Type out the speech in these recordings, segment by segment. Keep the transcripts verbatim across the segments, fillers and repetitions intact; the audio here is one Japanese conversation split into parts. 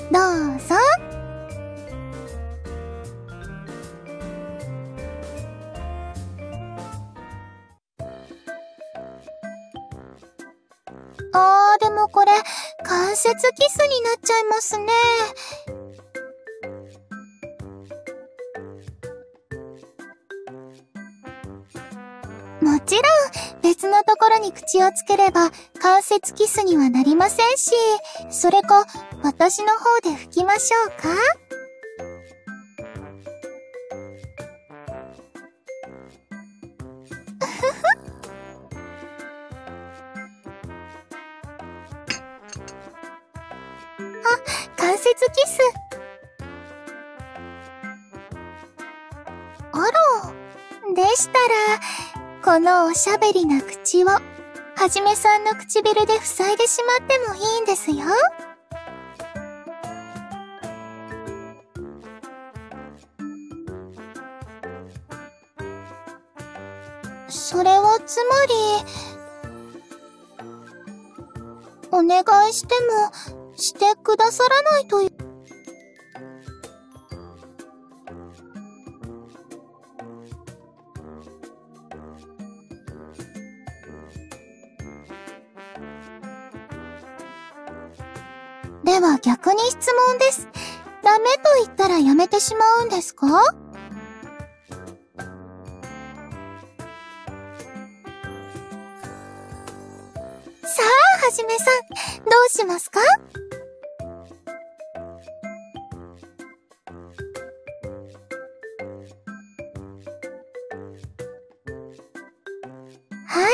どうぞ。あー、でもこれ、関節キスになっちゃいますね。もちろん、別のところに口をつければ、関節キスにはなりませんし、それか、私の方で拭きましょうか？あ、関節キス。あら、でしたら、このおしゃべりな口を、はじめさんの唇で塞いでしまってもいいんですよ。それはつまり、お願いしても、してくださらないという。では逆に質問です。ダメと言ったらやめてしまうんですか？さあ、はじめさん、どうしますか？はい。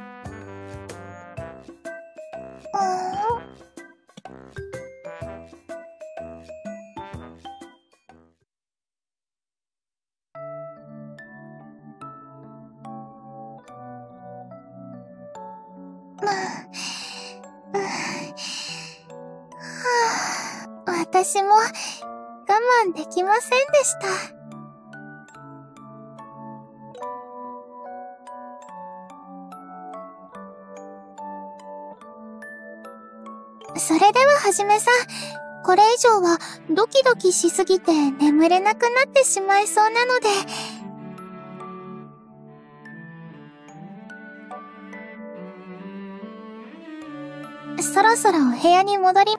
うーん。私も我慢できませんでした。それでははじめさん、これ以上はドキドキしすぎて眠れなくなってしまいそうなので、そろそろお部屋に戻り、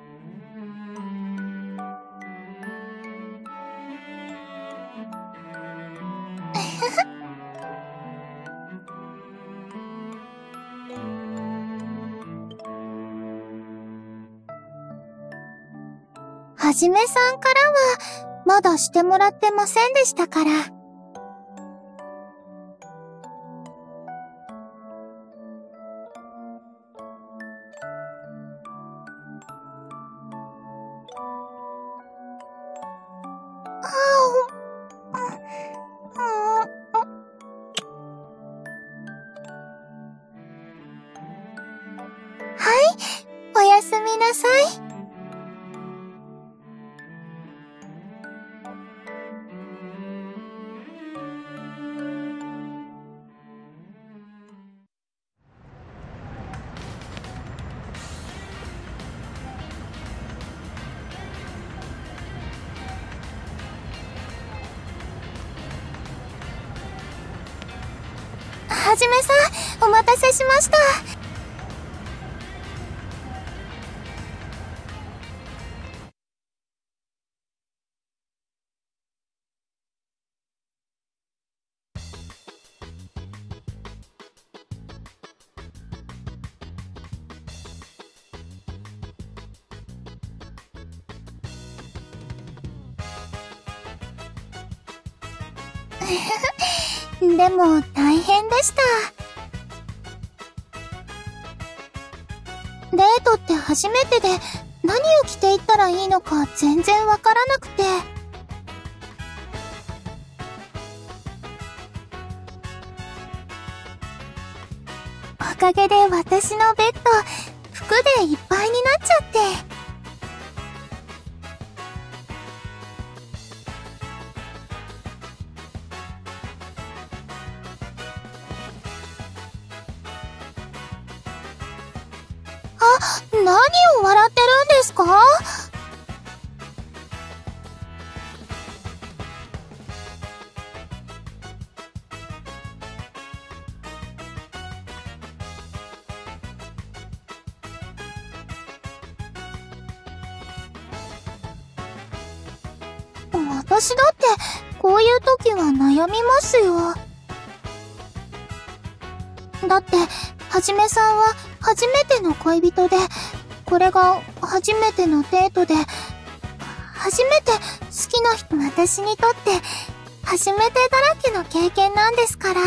はじめさんからはまだしてもらってませんでしたから。はい、おやすみなさい。はじめさん、お待たせしました。でも大変でした。デートって初めてで何を着ていったらいいのか全然わからなくて。おかげで私のベッド、服でいっぱいになっちゃって。あ、何を笑ってるんですか？ 私だって、こういう時は悩みますよ。だって、はじめさんは初めての恋人で、これが初めてのデートで、初めて好きな人、私にとって初めてだらけの経験なんですから。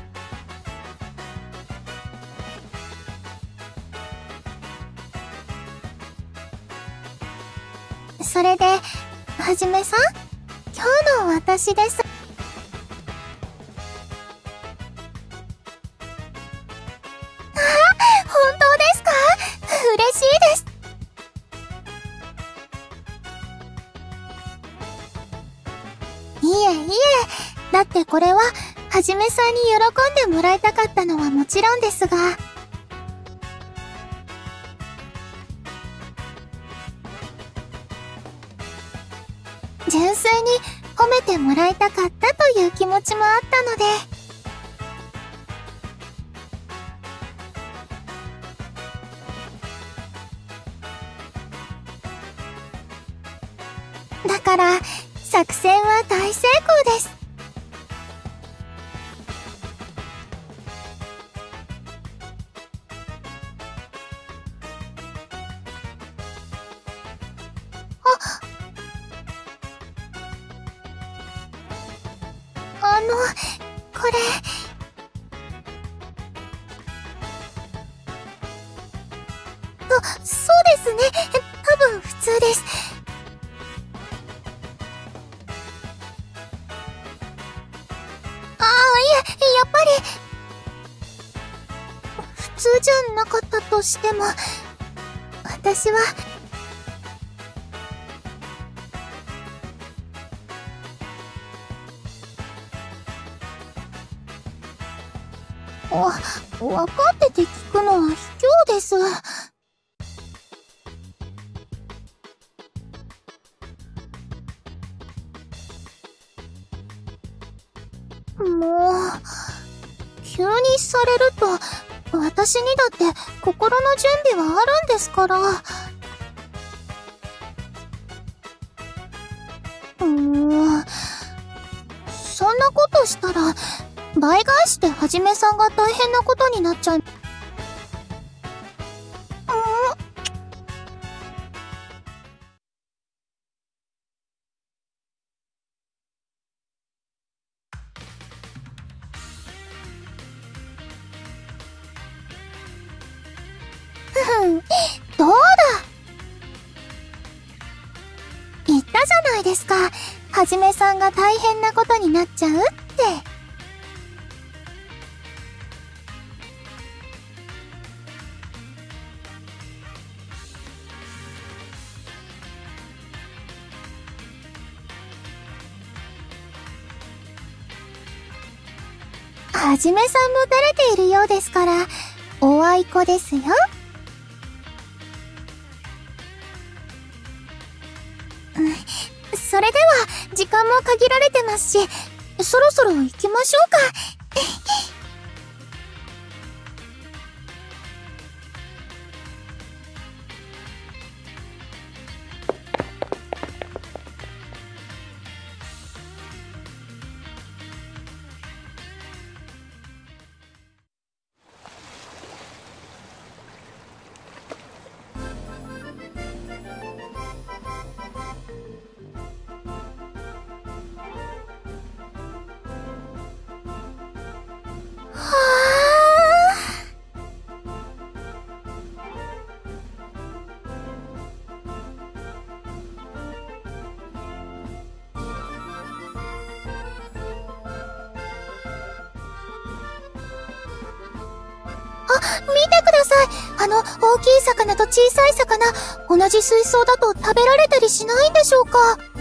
それで、はじめさん、今日の私です。ああ、本当ですか？嬉しいです。いえいえ、だってこれは、はじめさんに喜んでもらいたかったのはもちろんですが、純粋に褒めてもらいたかったという気持ちもあったので、だから、作戦は大成功です。あ、あの、これ。そ、そうですね。多分普通です。やっぱり、普通じゃなかったとしても、私は、わ、わかってて聞くのは卑怯です。もう、急にされると、私にだって心の準備はあるんですから。もう、そんなことしたら、倍返してはじめさんが大変なことになっちゃう。どうだ！言ったじゃないですか。はじめさんが大変なことになっちゃうって。はじめさんも垂れているようですから、おあいこですよ。それでは、時間も限られてますし、そろそろ行きましょうか。見てください。あの、大きい魚と小さい魚、同じ水槽だと食べられたりしないんでしょうか？